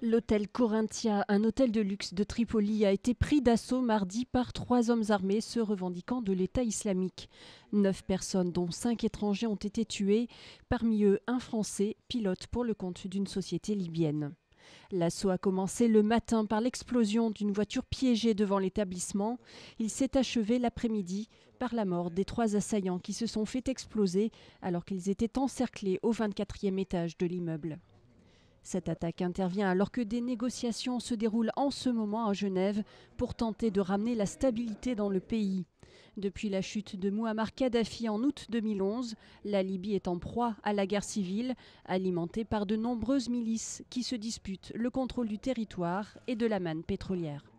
L'hôtel Corinthia, un hôtel de luxe de Tripoli, a été pris d'assaut mardi par 3 hommes armés se revendiquant de l'État islamique. 9 personnes, dont 5 étrangers, ont été tuées, parmi eux un Français, pilote pour le compte d'une société libyenne. L'assaut a commencé le matin par l'explosion d'une voiture piégée devant l'établissement. Il s'est achevé l'après-midi par la mort des 3 assaillants qui se sont fait exploser alors qu'ils étaient encerclés au 24e étage de l'immeuble. Cette attaque intervient alors que des négociations se déroulent en ce moment à Genève pour tenter de ramener la stabilité dans le pays. Depuis la chute de Mouammar Kadhafi en août 2011, la Libye est en proie à la guerre civile, alimentée par de nombreuses milices qui se disputent le contrôle du territoire et de la manne pétrolière.